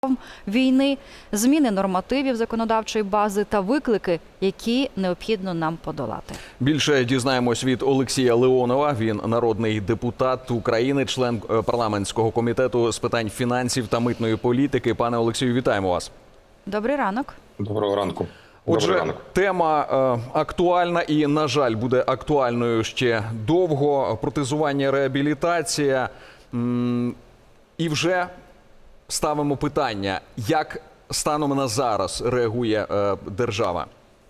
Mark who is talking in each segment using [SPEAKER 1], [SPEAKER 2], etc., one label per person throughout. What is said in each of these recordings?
[SPEAKER 1] війни, зміни нормативів законодавчої бази та виклики, які необхідно нам подолати.
[SPEAKER 2] Більше дізнаємось від Олексія Леонова. Він народний депутат України, член парламентського комітету з питань фінансів та митної політики. Пане Олексію, вітаємо вас.
[SPEAKER 1] Добрий ранок.
[SPEAKER 3] Доброго ранку.
[SPEAKER 2] Отже, тема актуальна і, на жаль, буде актуальною ще довго. Протезування, реабілітація. І вже ставимо питання, як станом на зараз реагує держава?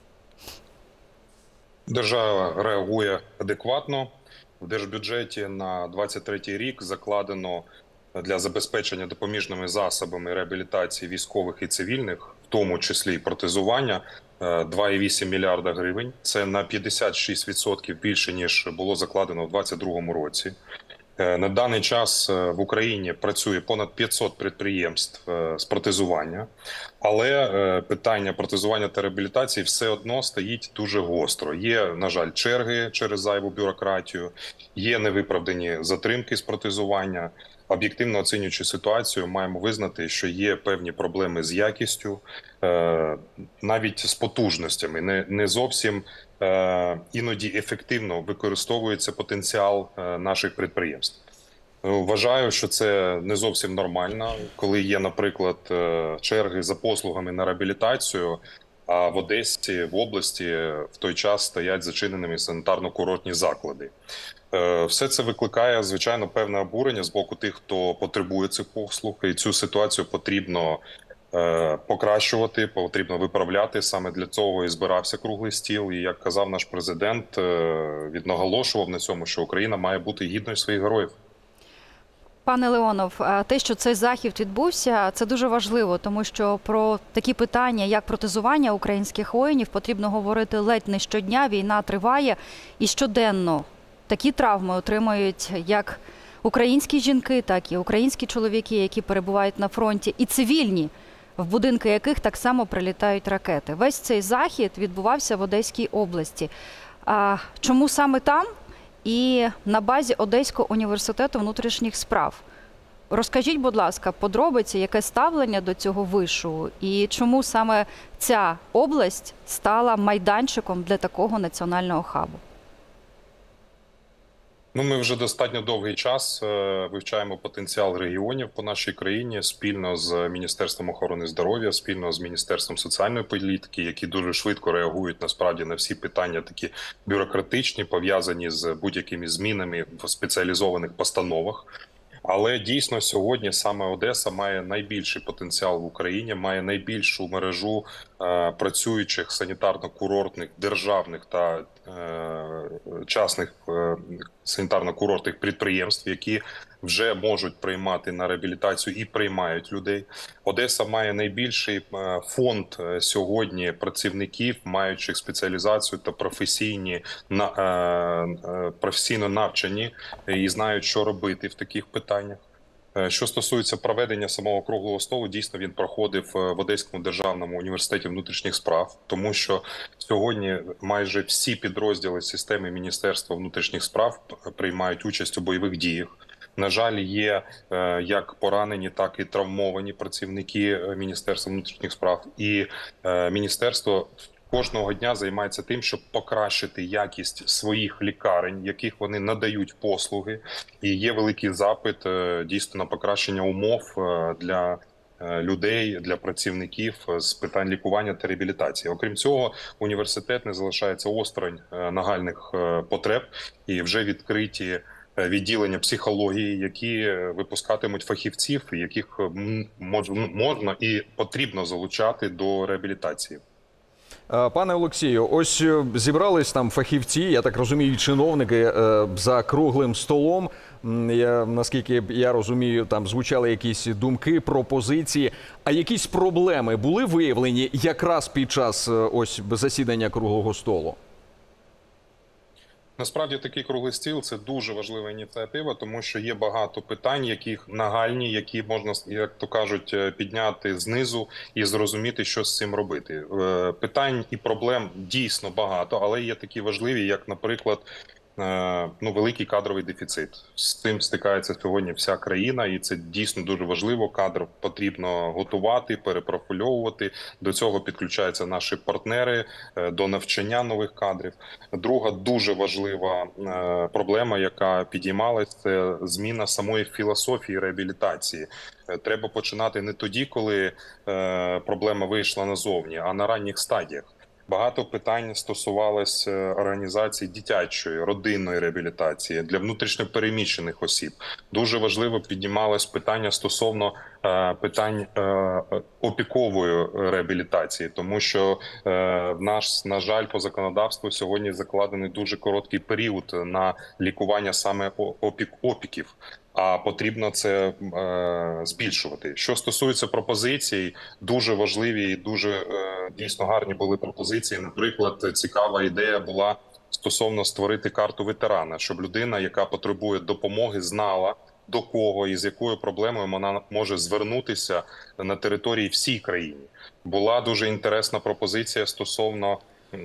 [SPEAKER 3] Держава реагує адекватно. В держбюджеті на 2023 рік закладено для забезпечення допоміжними засобами реабілітації військових і цивільних, в тому числі і протезування, 2,8 мільярда гривень. Це на 56% більше, ніж було закладено в 2022 році. На даний час в Україні працює понад 500 підприємств з протезування, але питання протезування та реабілітації все одно стоїть дуже гостро. Є, на жаль, черги через зайву бюрократію, є невиправдані затримки з протезування. Об'єктивно оцінюючи ситуацію, маємо визнати, що є певні проблеми з якістю, навіть з потужностями. Не зовсім іноді ефективно використовується потенціал наших підприємств. Вважаю, що це не зовсім нормально, коли є, наприклад, черги за послугами на реабілітацію, а в Одесі, в області в той час стоять зачиненими санітарно-курортні заклади. Все це викликає, звичайно, певне обурення з боку тих, хто потребує цих послуг, і цю ситуацію потрібно покращувати, потрібно виправляти. Саме для цього і збирався круглий стіл. І, як казав наш президент, він наголошував на цьому, що Україна має бути гідною своїх героїв.
[SPEAKER 1] Пане Леонов, те, що цей захід відбувся, це дуже важливо, тому що про такі питання, як протезування українських воїнів, потрібно говорити ледь не щодня. Війна триває і щоденно такі травми отримують як українські жінки, так і українські чоловіки, які перебувають на фронті, і цивільні, в будинки яких так само прилітають ракети. Весь цей захід відбувався в Одеській області. Чому саме там? І на базі Одеського університету внутрішніх справ. Розкажіть, будь ласка, подробиці, яке ставлення до цього вишу і чому саме ця область стала майданчиком для такого національного хабу?
[SPEAKER 3] Ми вже достатньо довгий час вивчаємо потенціал регіонів по нашій країні спільно з Міністерством охорони здоров'я, спільно з Міністерством соціальної політики, які дуже швидко реагують насправді на всі питання такі бюрократичні, пов'язані з будь-якими змінами в спеціалізованих постановах. Але дійсно сьогодні саме Одеса має найбільший потенціал в Україні, має найбільшу мережу працюючих санітарно-курортних державних та частних санітарно-курортних підприємств, які вже можуть приймати на реабілітацію і приймають людей. Одеса має найбільший фонд сьогодні працівників, маючих спеціалізацію та професійно навчені і знають, що робити в таких питаннях. Що стосується проведення самого круглого столу, дійсно він проходив в Одеському державному університеті внутрішніх справ, тому що сьогодні майже всі підрозділи системи Міністерства внутрішніх справ приймають участь у бойових діях. На жаль, є як поранені, так і травмовані працівники Міністерства внутрішніх справ. І міністерство кожного дня займається тим, щоб покращити якість своїх лікарень, яких вони надають послуги. І є великий запит дійсно на покращення умов для людей, для працівників з питань лікування та реабілітації. Окрім цього, університет не залишається осторонь нагальних потреб і вже відкриті відділення психології, які випускатимуть фахівців, яких можна і потрібно залучати до реабілітації.
[SPEAKER 2] Пане Олексію, ось зібрались там фахівці, я так розумію, чиновники за круглим столом. Наскільки я розумію, там звучали якісь думки, пропозиції. А якісь проблеми були виявлені якраз під час ось засідання круглого столу?
[SPEAKER 3] Насправді такий круглий стіл – це дуже важлива ініціатива, тому що є багато питань, які нагальні, які можна, як то кажуть, підняти знизу і зрозуміти, що з цим робити. Питань і проблем дійсно багато, але є такі важливі, як, наприклад, великий кадровий дефіцит. З цим стикається сьогодні вся країна, і це дійсно дуже важливо. Кадр потрібно готувати, перепрофільовувати. До цього підключаються наші партнери до навчання нових кадрів. Друга дуже важлива проблема, яка підіймалась, це зміна самої філософії реабілітації. Треба починати не тоді, коли проблема вийшла назовні, а на ранніх стадіях. Багато питань стосувалось організації дитячої, родинної реабілітації для внутрішньопереміщених осіб. Дуже важливо піднімалось питання стосовно питань опікової реабілітації, тому що на жаль, по законодавству сьогодні закладений дуже короткий період на лікування саме опіків. А потрібно це збільшувати. Що стосується пропозицій, дуже важливі і дуже дійсно гарні були пропозиції. Наприклад, цікава ідея була стосовно створити карту ветерана, щоб людина, яка потребує допомоги, знала, до кого і з якою проблемою вона може звернутися на території всій країни. Була дуже інтересна пропозиція стосовно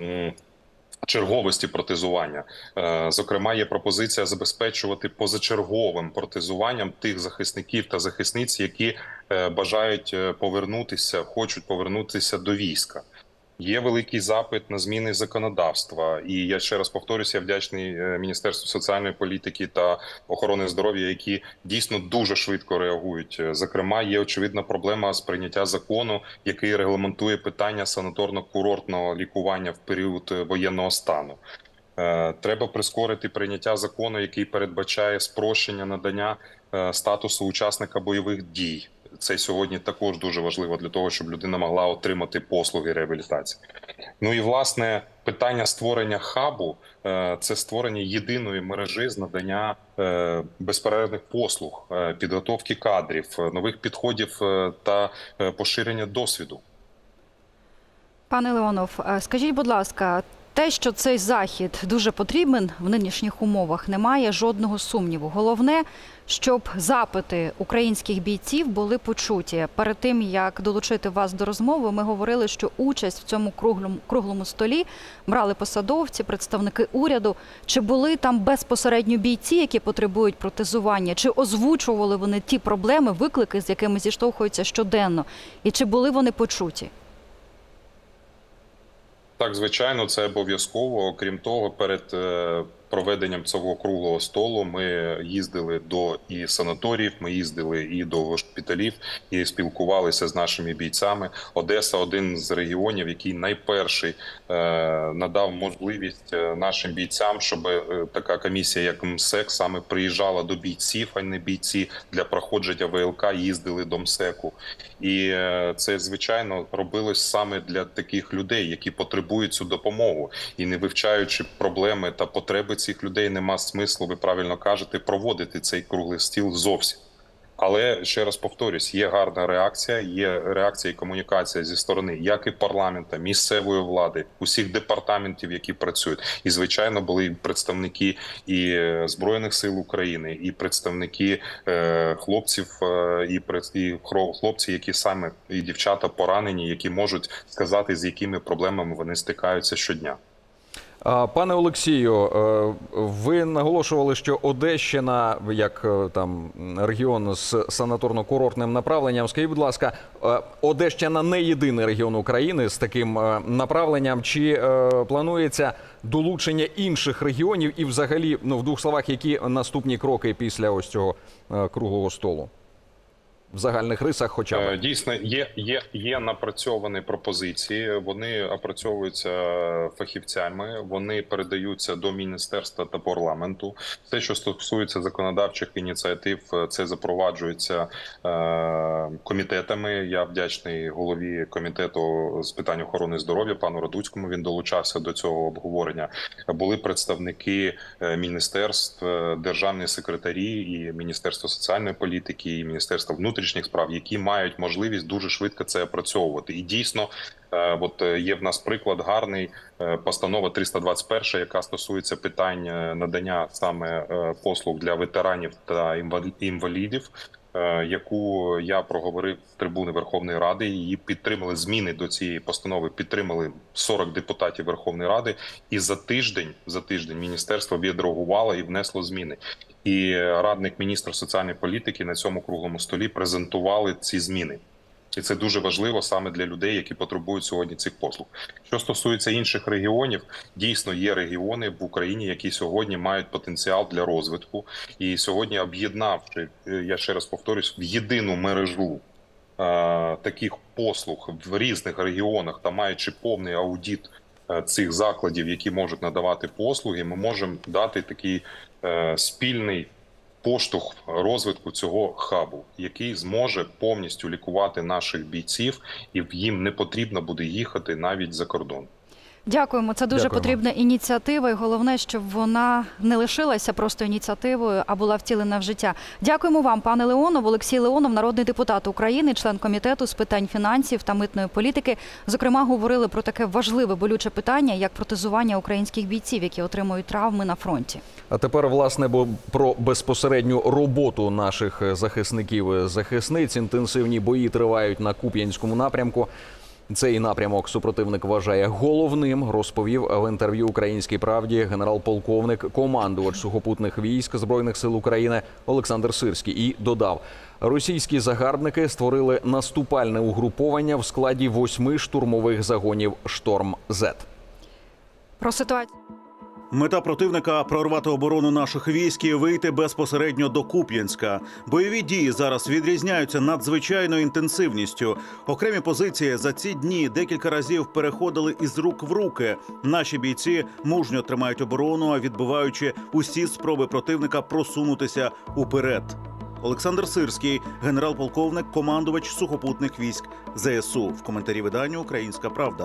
[SPEAKER 3] черговості протезування. Зокрема, є пропозиція забезпечувати позачерговим протезуванням тих захисників та захисниць, які бажають повернутися, хочуть повернутися до війська. Є великий запит на зміни законодавства. І я ще раз повторюся, я вдячний Міністерству соціальної політики та охорони здоров'я, які дійсно дуже швидко реагують. Зокрема, є очевидна проблема з прийняття закону, який регламентує питання санаторно-курортного лікування в період воєнного стану. Треба прискорити прийняття закону, який передбачає спрощення надання статусу учасника бойових дій. Це сьогодні також дуже важливо для того, щоб людина могла отримати послуги реабілітації. Ну і, власне, питання створення хабу – це створення єдиної мережі з надання безперервних послуг, підготовки кадрів, нових підходів та поширення досвіду.
[SPEAKER 1] Пане Леонов, скажіть, будь ласка, те, що цей захід дуже потрібен в нинішніх умовах, немає жодного сумніву. Головне, щоб запити українських бійців були почуті. Перед тим, як долучити вас до розмови, ми говорили, що участь в цьому круглому столі брали посадовці, представники уряду. Чи були там безпосередньо бійці, які потребують протезування? Чи озвучували вони ті проблеми, виклики, з якими зіштовхуються щоденно? І чи були вони почуті?
[SPEAKER 3] Так, звичайно, це обов'язково. Окрім того, перед проведенням цього круглого столу ми їздили до і санаторіїв, ми їздили і до госпіталів, і спілкувалися з нашими бійцями. Одеса – один з регіонів, який найперший надав можливість нашим бійцям, щоб така комісія, як МСЕК, саме приїжджала до бійців, а не бійці для проходження ВЛК, їздили до МСЕКу. І це, звичайно, робилось саме для таких людей, які потребують цю допомогу. І не вивчаючи проблеми та потреби цих людей, нема смислу, ви правильно кажете, проводити цей круглий стіл зовсім. Але, ще раз повторюсь, є гарна реакція, є реакція і комунікація зі сторони як і парламенту, місцевої влади, усіх департаментів, які працюють. І, звичайно, були представники і Збройних сил України, і представники хлопців, і хлопці, які саме, і дівчата поранені, які можуть сказати, з якими проблемами вони стикаються щодня.
[SPEAKER 2] Пане Олексію, ви наголошували, що Одещина, як там регіон з санаторно-курортним направленням, скажіть, будь ласка, Одещина не єдиний регіон України з таким направленням. Чи планується долучення інших регіонів і взагалі, в двох словах, які наступні кроки після ось цього круглого столу? В загальних рисах хоча б.
[SPEAKER 3] Дійсно, є напрацьовані пропозиції, вони опрацьовуються фахівцями, вони передаються до міністерства та парламенту. Все, що стосується законодавчих ініціатив, це запроваджується комітетами. Я вдячний голові комітету з питань охорони здоров'я, пану Радуцькому, він долучався до цього обговорення. Були представники міністерств, державні секретарі і Міністерство соціальної політики, і Міністерство внутрішніх справ, які мають можливість дуже швидко це опрацьовувати. І дійсно, от є в нас приклад гарний, постанова 321, яка стосується питань надання саме послуг для ветеранів та інвалідів. яку я проговорив з трибуни Верховної Ради. Її підтримали, зміни до цієї постанови підтримали 40 депутатів Верховної Ради. І за тиждень міністерство відреагувало і внесло зміни. І радник міністра соціальної політики на цьому круглому столі презентували ці зміни. І це дуже важливо саме для людей, які потребують сьогодні цих послуг. Що стосується інших регіонів, дійсно є регіони в Україні, які сьогодні мають потенціал для розвитку. І сьогодні, об'єднавши, я ще раз повторюсь, в єдину мережу таких послуг в різних регіонах та маючи повний аудит цих закладів, які можуть надавати послуги, ми можемо дати такий спільний поштовх розвитку цього хабу, який зможе повністю лікувати наших бійців, і їм не потрібно буде їхати навіть за кордон.
[SPEAKER 1] Дякуємо. Це дуже
[SPEAKER 2] Дякуємо.
[SPEAKER 1] потрібна ініціатива, і головне, щоб вона не лишилася просто ініціативою, а була втілена в життя. Дякуємо вам, пане Леонов. Олексій Леонов, народний депутат України, член комітету з питань фінансів та митної політики. Зокрема, говорили про таке важливе, болюче питання, як протезування українських бійців, які отримують травми на фронті.
[SPEAKER 2] А тепер, власне, про безпосередню роботу наших захисників-захисниць. Інтенсивні бої тривають на Куп'янському напрямку. Цей напрямок супротивник вважає головним, розповів в інтерв'ю «Українській правді» генерал-полковник, командувач сухопутних військ Збройних сил України Олександр Сирський. І додав, російські загарбники створили наступальне угруповання в складі 8 штурмових загонів «Шторм-З».
[SPEAKER 1] Про ситуацію.
[SPEAKER 4] Мета противника – прорвати оборону наших військ і вийти безпосередньо до Куп'янська. Бойові дії зараз відрізняються надзвичайною інтенсивністю. Окремі позиції за ці дні декілька разів переходили із рук в руки. Наші бійці мужньо тримають оборону, відбиваючи усі спроби противника просунутися уперед. Олександр Сирський, генерал-полковник, командувач сухопутних військ ЗСУ. В коментарі виданню «Українська правда».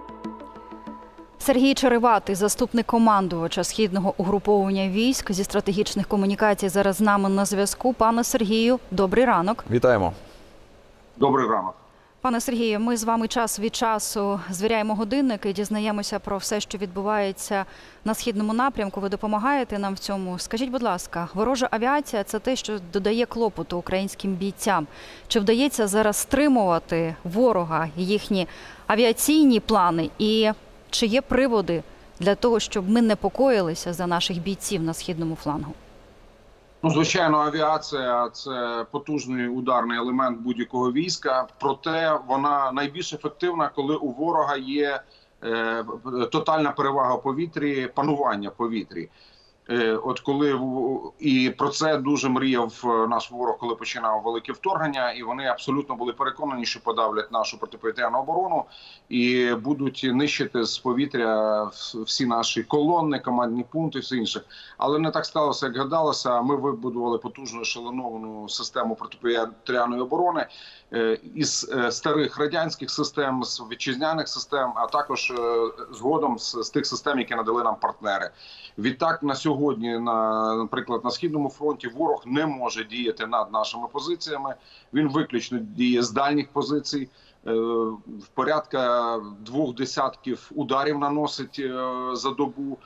[SPEAKER 1] Сергій Череватий, заступник командувача Східного угруповання військ зі стратегічних комунікацій, зараз з нами на зв'язку. Пане Сергію, добрий ранок.
[SPEAKER 2] Вітаємо.
[SPEAKER 5] Добрий ранок.
[SPEAKER 1] Пане Сергію, ми з вами час від часу звіряємо годинники, дізнаємося про все, що відбувається на Східному напрямку. Ви допомагаєте нам в цьому. Скажіть, будь ласка, ворожа авіація – це те, що додає клопоту українським бійцям. Чи вдається зараз стримувати ворога, їхні авіаційні плани? І чи є приводи для того, щоб ми непокоїлися за наших бійців на Східному флангу?
[SPEAKER 5] Ну, звичайно, авіація – це потужний ударний елемент будь-якого війська, проте вона найбільш ефективна, коли у ворога є тотальна перевага в повітрі, панування в повітрі. От коли і про це дуже мріяв наш ворог, коли починав велике вторгнення, і вони абсолютно були переконані, що подавлять нашу протиповітряну оборону і будуть нищити з повітря всі наші колони, командні пункти, все інше. Але не так сталося, як гадалося. Ми вибудували потужну ешелоновану систему протиповітряної оборони із старих радянських систем, з вітчизняних систем, а також згодом з тих систем, які надали нам партнери. Відтак на сьогодні, наприклад, на Східному фронті ворог не може діяти над нашими позиціями. Він виключно діє з дальніх позицій. В порядка 2 десятків ударів наносить за добу.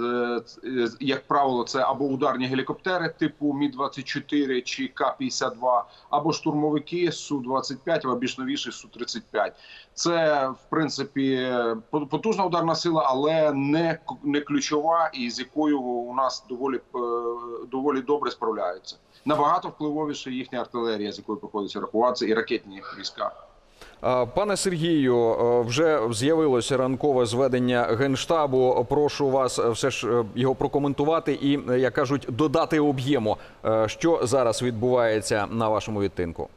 [SPEAKER 5] Як правило, це або ударні гелікоптери типу Мі-24 чи К-52, або штурмовики Су-25, або більш новіший Су-35. Це, в принципі, потужна ударна сила, але не ключова, і з якою у нас доволі добре справляються. Набагато впливовіше їхня артилерія, з якою приходиться рахуватися, і ракетні війська.
[SPEAKER 2] Пане Сергію, вже з'явилося ранкове зведення Генштабу. Прошу вас все ж його прокоментувати і, як кажуть, додати об'єму. Що зараз відбувається на вашому відтинку?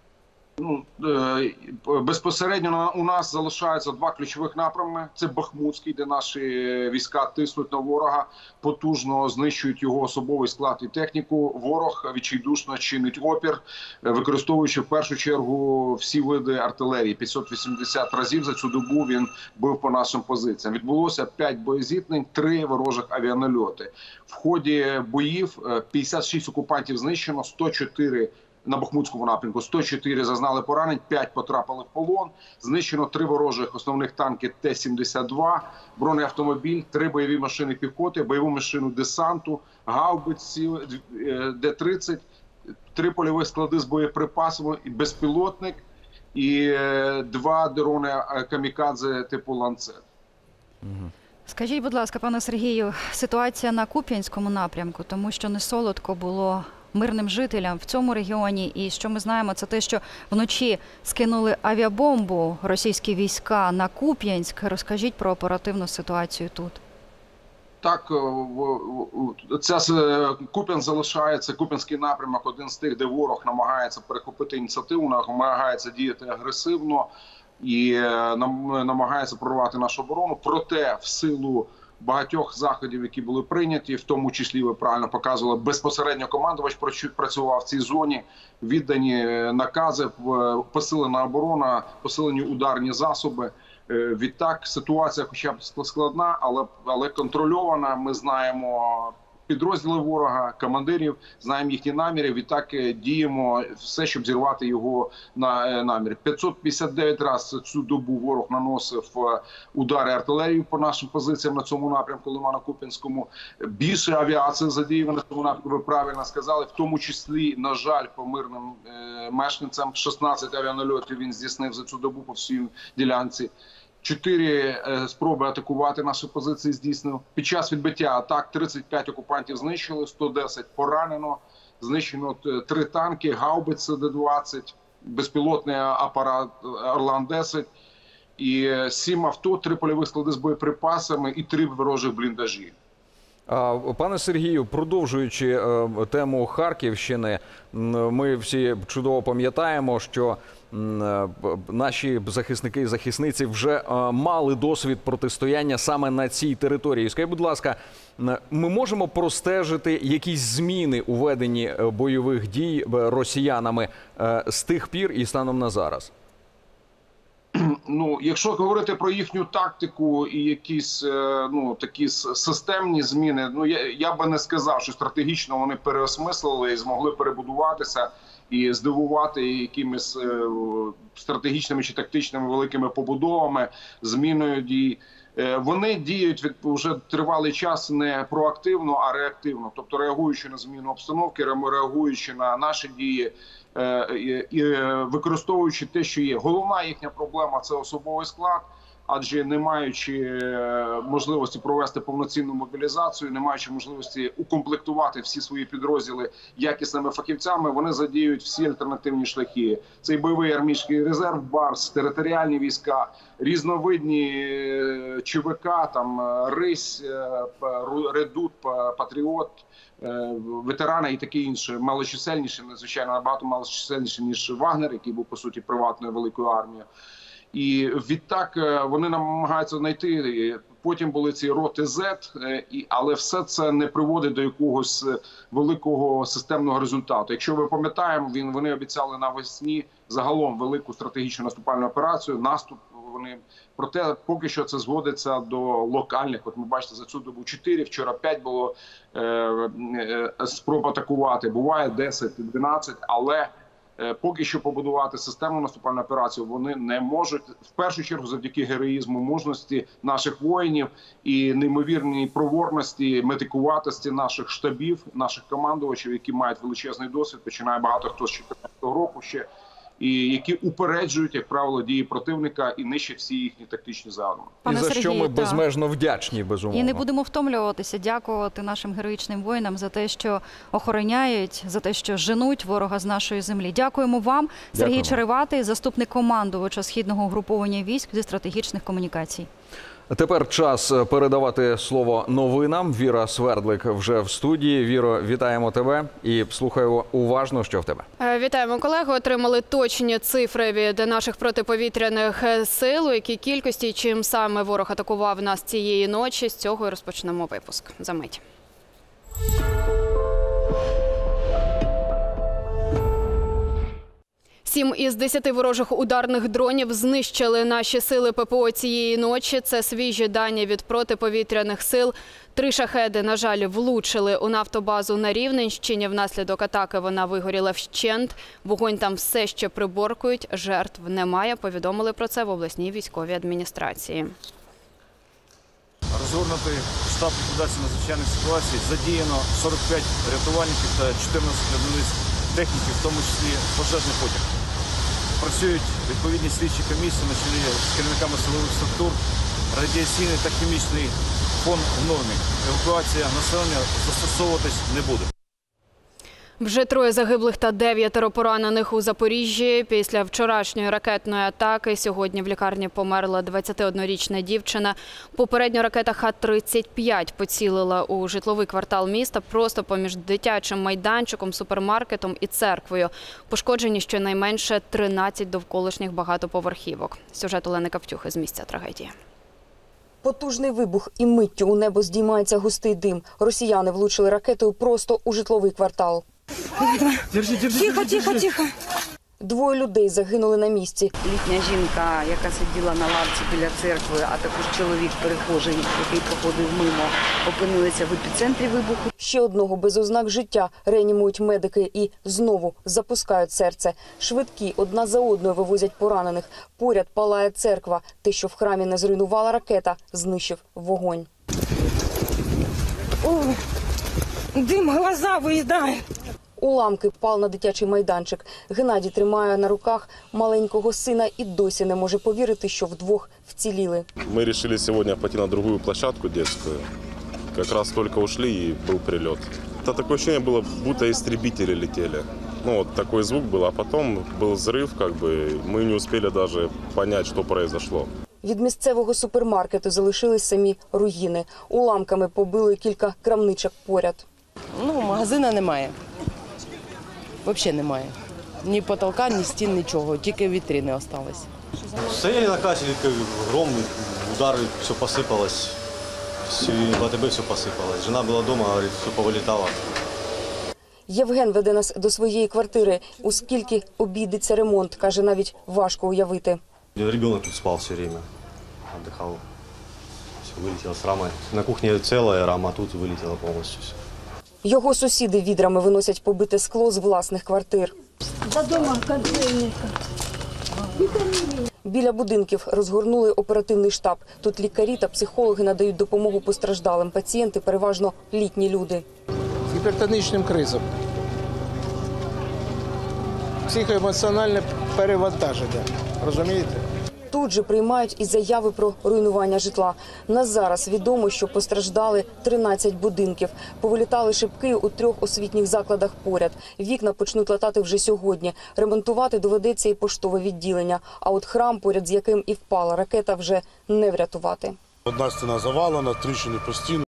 [SPEAKER 5] Безпосередньо у нас залишаються 2 ключових напрями. Це Бахмутський, де наші війська тиснуть на ворога, потужно знищують його особовий склад і техніку. Ворог відчайдушно чинить опір, використовуючи в першу чергу всі види артилерії. 580 разів за цю добу він бив по нашим позиціям. Відбулося 5 боєзіткнень, 3 ворожих авіанальоти. В ході боїв 56 окупантів знищено, 104 на Бахмутському напрямку, 104 зазнали поранень, 5 потрапили в полон. Знищено 3 ворожих основних танки Т-72, бронеавтомобіль, 3 бойові машини піхоти, бойову машину десанту, гаубиці Д-30 3 польових склади з боєприпасами, і безпілотник, і 2 дрони камікадзе типу «Ланцет».
[SPEAKER 1] Скажіть, будь ласка, пане Сергію, ситуація на Куп'янському напрямку, тому що не солодко було мирним жителям в цьому регіоні. І що ми знаємо, це те, що вночі скинули авіабомбу російські війська на Куп'янськ. Розкажіть про оперативну ситуацію тут.
[SPEAKER 5] Так, Куп'янськ залишається, Куп'янський напрямок один з тих, де ворог намагається перехопити ініціативу, намагається діяти агресивно і намагається прорвати нашу оборону. Проте, в силу багатьох заходів, які були прийняті, в тому числі, ви правильно показували, безпосередньо командувач працював в цій зоні, віддані накази, посилена оборона, посилені ударні засоби. Відтак ситуація хоча б складна, але контрольована. Ми знаємо підрозділи ворога, командирів, знаємо їхні наміри. Відтак діємо все, щоб зірвати його наміри. 559 разів цю добу ворог наносив удари артилерії по нашим позиціям на цьому напрямку Лимано-Куп'янському. Більше авіації задіяно на цьому напрямку, ви правильно сказали, в тому числі, на жаль, по мирним мешканцям. 16 авіанальотів він здійснив за цю добу по всій ділянці. 4 спроби атакувати наші позиції здійснив. Під час відбиття атак 35 окупантів знищили, 110 поранено, знищено 3 танки, гаубиці Д-20, безпілотний апарат Орлан-10 і 7 авто, 3 польових склади з боєприпасами і 3 ворожих бліндажі.
[SPEAKER 2] Пане Сергію, продовжуючи тему Харківщини, ми всі чудово пам'ятаємо, що наші захисники і захисниці вже мали досвід протистояння саме на цій території. Скажіть, будь ласка, ми можемо простежити якісь зміни у веденні бойових дій росіянами з тих пір і станом на зараз?
[SPEAKER 5] Ну, якщо говорити про їхню тактику і якісь такі системні зміни, я би не сказав, що стратегічно вони переосмислили і змогли перебудуватися і здивувати якимись стратегічними чи тактичними великими побудовами, зміною дій. Вони діють вже тривалий час не проактивно, а реактивно. Тобто реагуючи на зміну обстановки, реагуючи на наші дії і використовуючи те, що є. Головна їхня проблема – це особовий склад, адже не маючи можливості провести повноцінну мобілізацію, не маючи можливості укомплектувати всі свої підрозділи якісними фахівцями, вони задіють всі альтернативні шляхи. Це і бойовий армійський резерв, БАРС, територіальні війська, різновидні ЧВК, там Рись, Редут, Патріот, ветерани і таке інше, малочисельніше, надзвичайно набагато малочисельніше, ніж Вагнер, який був, по суті, приватною великою армією. І відтак вони намагаються знайти, потім були ці роти Z, але все це не приводить до якогось великого системного результату. Якщо ви пам'ятаємо, вони обіцяли навесні загалом велику стратегічну наступальну операцію, наступ. Проте поки що це зводиться до локальних. От ми бачите, за цю добу 4, вчора 5 було спроб атакувати, буває 10, 12, але поки що побудувати системну наступальну операцію вони не можуть. В першу чергу завдяки героїзму, мужності наших воїнів і неймовірній проворності, метикуватості наших штабів, наших командувачів, які мають величезний досвід, починає багато хто з 2014 року ще, і які упереджують, як правило, дії противника і нищать всі їхні тактичні задуми.
[SPEAKER 2] І за що ми безмежно вдячні, безумовно.
[SPEAKER 1] І не будемо втомлюватися, дякувати нашим героїчним воїнам за те, що охороняють, за те, що женуть ворога з нашої землі. Дякуємо вам. Сергій Череватий, заступник командувача Східного угруповання військ зі стратегічних комунікацій.
[SPEAKER 2] Тепер час передавати слово новинам. Віра Свердлик вже в студії. Віро, вітаємо тебе і слухаю уважно, що в тебе.
[SPEAKER 6] Вітаємо, колеги. Отримали точні цифри від наших протиповітряних сил, у якій кількості, чим саме ворог атакував нас цієї ночі. З цього і розпочнемо випуск. За мить. 7 із 10 ворожих ударних дронів знищили наші сили ППО цієї ночі. Це свіжі дані від протиповітряних сил. 3 шахеди, на жаль, влучили у нафтобазу на Рівненщині. Внаслідок атаки вона вигоріла вщент. Вогонь там все ще приборкують. Жертв немає. Повідомили про це в обласній військовій адміністрації.
[SPEAKER 7] Розгорнутий штаб ліквідації надзвичайних ситуацій. Задіяно 45 рятувальників та 14 одиниць техніки, в тому числі пожежний потяг. Працюють відповідні слідчі комісії на чолі з керівниками силових структур. Радіаційний та хімічний фон в нормі. Евакуація населення застосовуватись не буде.
[SPEAKER 6] Вже 3 загиблих та 9 поранених у Запоріжжі. Після вчорашньої ракетної атаки сьогодні в лікарні померла 21-річна дівчина. Попередньо ракета Х-35 поцілила у житловий квартал міста просто поміж дитячим майданчиком, супермаркетом і церквою. Пошкоджені щонайменше 13 довколишніх багатоповерхівок. Сюжет Олени Кавтюхи з місця трагедії.
[SPEAKER 8] Потужний вибух і миттю у небо здіймається густий дим. Росіяни влучили ракетою просто у житловий квартал. Тихо. 2 людей загинули на місці.
[SPEAKER 9] Літня жінка, яка сиділа на лавці біля церкви, а також чоловік перехожий, який проходив мимо, опинилися в епіцентрі вибуху.
[SPEAKER 8] Ще одного без ознак життя реанімують медики і знову запускають серце. Швидкі одна за одною вивозять поранених. Поряд палає церква. Те, що в храмі не зруйнувала ракета, знищив вогонь.
[SPEAKER 10] Ой, дим глаза виїдає.
[SPEAKER 8] Уламки впав на дитячий майданчик. Геннадій тримає на руках маленького сина і досі не може повірити, що вдвох вціліли.
[SPEAKER 11] Мы решили сегодня пойти на другую площадку детскую. Как раз только ушли и был прилет. Это такое ощущение было, будто истребители летели. Ну вот такой звук был, а потом был взрыв, мы не успели даже понять, что произошло.
[SPEAKER 8] Від місцевого супермаркету залишились самі руїни. Уламками побили кілька крамничок поряд.
[SPEAKER 10] Магазина немає. Взагалі немає. Ні потолка, ні стін, нічого. Тільки вітрини залишились.
[SPEAKER 7] Стояли на кассе, гром, удары, все посыпалось. В АТБ все посыпалось. Жена была дома, говорит, все повылетало.
[SPEAKER 8] Євген веде нас до своєї квартири. У скільки обійдеться ремонт, каже, навіть важко уявити.
[SPEAKER 7] Ребенок тут спал все время, отдыхал. Все вылетело с рамой. На кухне целая рама, а тут вылетело полностью все.
[SPEAKER 8] Його сусіди відрами виносять побите скло з власних квартир. Біля будинків розгорнули оперативний штаб. Тут лікарі та психологи надають допомогу постраждалим. Пацієнти переважно літні люди.
[SPEAKER 12] З гіпертонічним кризом. Психоемоціональне перевантаження. Розумієте?
[SPEAKER 8] Тут же приймають і заяви про руйнування житла. На зараз відомо, що постраждали 13 будинків. Повилітали шибки у 3 освітніх закладах поряд. Вікна почнуть латати вже сьогодні. Ремонтувати доведеться і поштове відділення. А от храм, поряд з яким і впала ракета, вже не врятувати.
[SPEAKER 13] Одна стіна завалена, тріщини постійно.